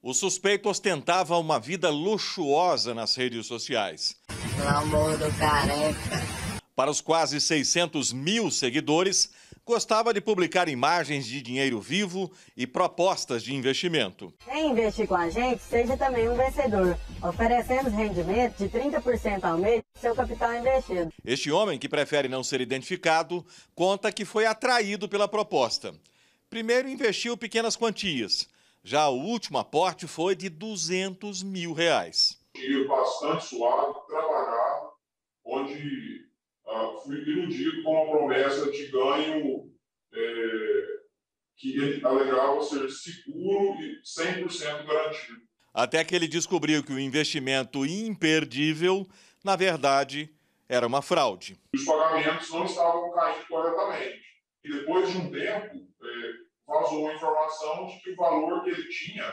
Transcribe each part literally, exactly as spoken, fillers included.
O suspeito ostentava uma vida luxuosa nas redes sociais. Pelo amor do careca. Para os quase seiscentos mil seguidores, gostava de publicar imagens de dinheiro vivo e propostas de investimento. Quem investir com a gente, seja também um vencedor. Oferecemos rendimento de trinta por cento ao mês do seu capital investido. Este homem, que prefere não ser identificado, conta que foi atraído pela proposta. Primeiro investiu pequenas quantias. Já o último aporte foi de duzentos mil reais. Dinheiro bastante suado, trabalhado, onde uh, fui iludido com a promessa de ganho é, que ele alegava ser seguro e cem por cento garantido. Até que ele descobriu que o investimento imperdível, na verdade, era uma fraude. Os pagamentos não estavam caindo corretamente. E depois de um tempo, é, vazou uma informação de que o valor que ele tinha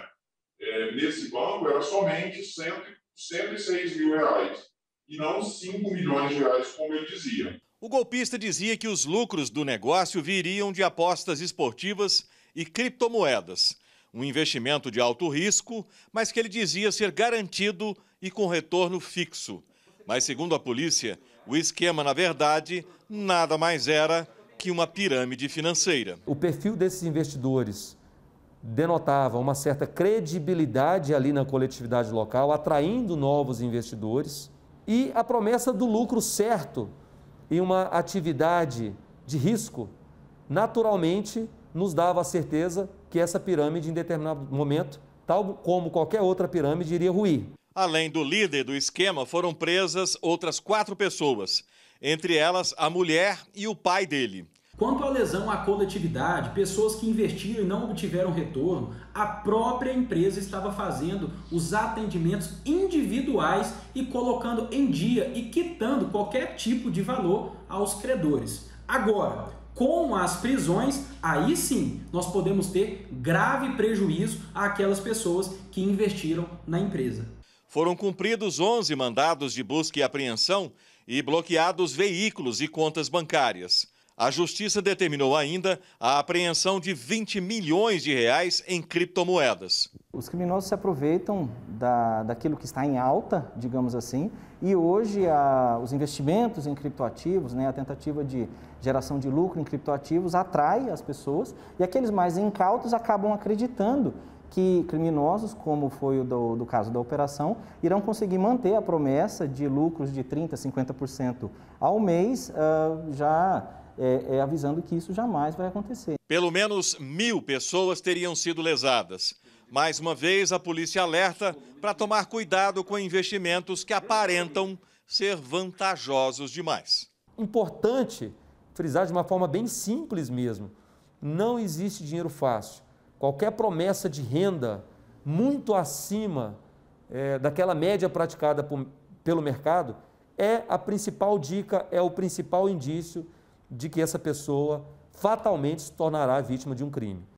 é, nesse banco era somente cento e seis mil reais e não cinco milhões de reais, como ele dizia. O golpista dizia que os lucros do negócio viriam de apostas esportivas e criptomoedas. Um investimento de alto risco, mas que ele dizia ser garantido e com retorno fixo. Mas, segundo a polícia, o esquema, na verdade, nada mais era que uma pirâmide financeira. O perfil desses investidores denotava uma certa credibilidade ali na coletividade local, atraindo novos investidores, e a promessa do lucro certo em uma atividade de risco, naturalmente nos dava a certeza que essa pirâmide, em determinado momento, tal como qualquer outra pirâmide, iria ruir. Além do líder do esquema, foram presas outras quatro pessoas, entre elas a mulher e o pai dele. Quanto à lesão à coletividade, pessoas que investiram e não obtiveram retorno, a própria empresa estava fazendo os atendimentos individuais e colocando em dia e quitando qualquer tipo de valor aos credores. Agora, com as prisões, aí sim nós podemos ter grave prejuízo àquelas pessoas que investiram na empresa. Foram cumpridos onze mandados de busca e apreensão e bloqueados veículos e contas bancárias. A Justiça determinou ainda a apreensão de vinte milhões de reais em criptomoedas. Os criminosos se aproveitam da, daquilo que está em alta, digamos assim, e hoje a, os investimentos em criptoativos, né, a tentativa de geração de lucro em criptoativos atrai as pessoas e aqueles mais incautos acabam acreditando que criminosos, como foi o do, do caso da operação, irão conseguir manter a promessa de lucros de trinta por cento, cinquenta por cento ao mês, uh, já é, é, avisando que isso jamais vai acontecer. Pelo menos mil pessoas teriam sido lesadas. Mais uma vez, a polícia alerta para tomar cuidado com investimentos que aparentam ser vantajosos demais. Importante frisar de uma forma bem simples mesmo, não existe dinheiro fácil. Qualquer promessa de renda muito acima é, daquela média praticada por, pelo mercado é a principal dica, é o principal indício de que essa pessoa fatalmente se tornará vítima de um crime.